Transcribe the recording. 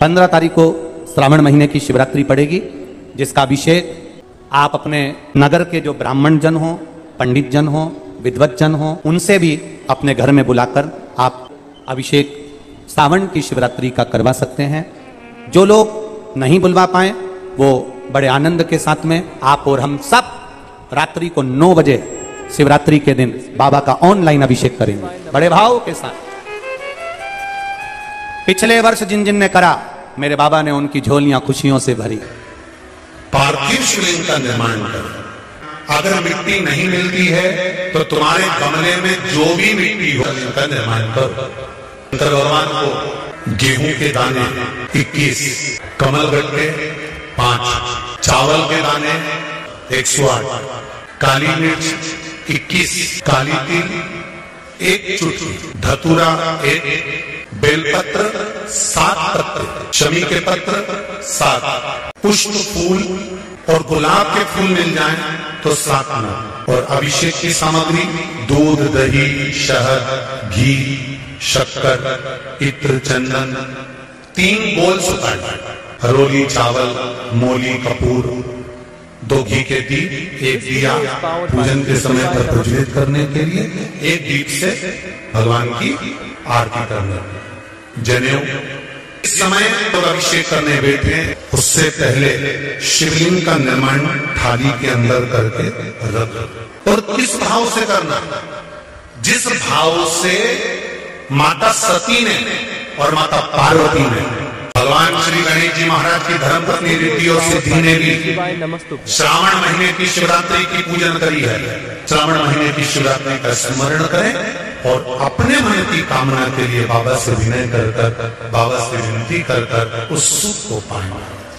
15 तारीख को श्रावण महीने की शिवरात्रि पड़ेगी, जिसका अभिषेक आप अपने नगर के जो ब्राह्मण जन हो, पंडित जन हो, विद्वत जन हो, उनसे भी अपने घर में बुलाकर आप अभिषेक सावन की शिवरात्रि का करवा सकते हैं। जो लोग नहीं बुलवा पाए वो बड़े आनंद के साथ में आप और हम सब रात्रि को 9 बजे शिवरात्रि के दिन बाबा का ऑनलाइन अभिषेक करेंगे बड़े भाव के साथ। पिछले वर्ष जिन जिन ने करा, मेरे बाबा ने उनकी झोलियां खुशियों से भरी। पार्थिव शिवलिंग का निर्माण करो। अगर मिट्टी नहीं मिलती है तो तुम्हारे गमले में जो भी मिट्टी हो उनका निर्माण करो। शंकर भगवान को गेहूं के दाने 21, कमल गट्टे 5, चावल के दाने 108, काली मिर्च 21, काली तिल 1 चुटकी, धतूरा 1, बेलपत्र 7 पत्ते, शमी के पत्र 7, पुष्प फूल और गुलाब के फूल मिल जाएं तो 7 नग, और अभिषेक की सामग्री दूध, दही, शहद, घी, शक्कर, इत्र, चंदन, 3 बोल सुपारी, हरोली चावल, मोली, कपूर, 2 घी के दीप, 1 दिया पूजन के समय पर प्रज्वलित करने के लिए, 1 दीप से भगवान की आरती करने, जनेऊ। इस समय तो अभिषेक करने बैठे, उससे पहले शिवलिंग का निर्माण थाली के अंदर करके रख। और किस भाव से करना? जिस भाव से माता सती ने और माता पार्वती ने भगवान श्री गणेश जी महाराज की धर्मपत्नी रिद्धि और सिद्धि ने भी श्रावण महीने की शिवरात्रि की पूजन करी है। श्रावण महीने की शिवरात्रि का स्मरण करें और अपने मन की कामना के लिए बाबा से विनय कर बाबा से विनती कर उस सुख को पाएं।